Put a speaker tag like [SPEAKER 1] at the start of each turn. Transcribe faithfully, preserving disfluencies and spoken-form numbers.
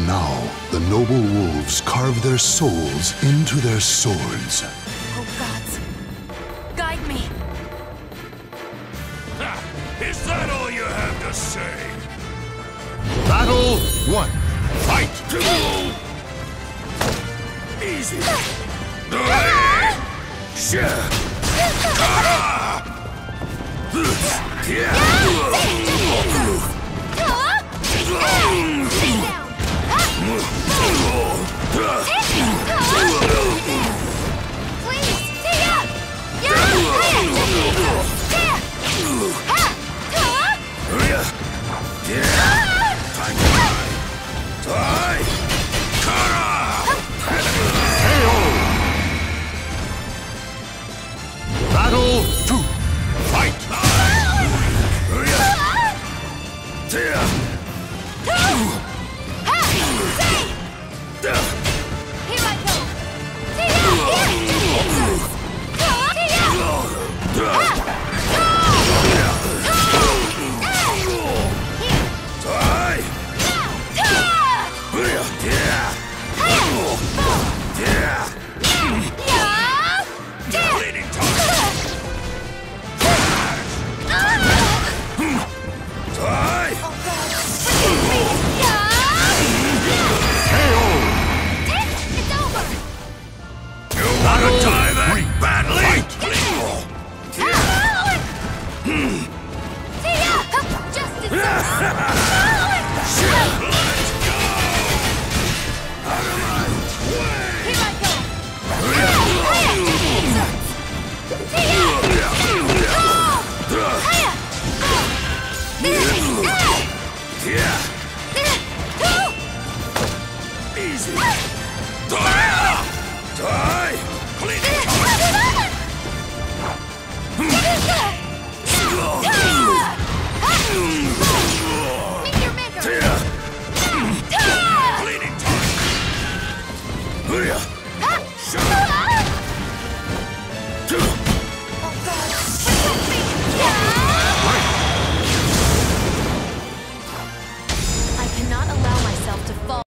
[SPEAKER 1] Now, the noble wolves carve their souls into their swords.
[SPEAKER 2] Oh, gods. Guide me.
[SPEAKER 3] Ha! Is that all you have to say?
[SPEAKER 1] Battle one.
[SPEAKER 3] Fight! Easy!
[SPEAKER 1] Battle two.
[SPEAKER 3] Fight!
[SPEAKER 2] Here I go.
[SPEAKER 3] Bleeding tongue!
[SPEAKER 2] It's over.
[SPEAKER 3] You wanna die then? Badly?
[SPEAKER 2] Justice!
[SPEAKER 3] Let's go! Out of my way!
[SPEAKER 2] Here I go.
[SPEAKER 3] Easy!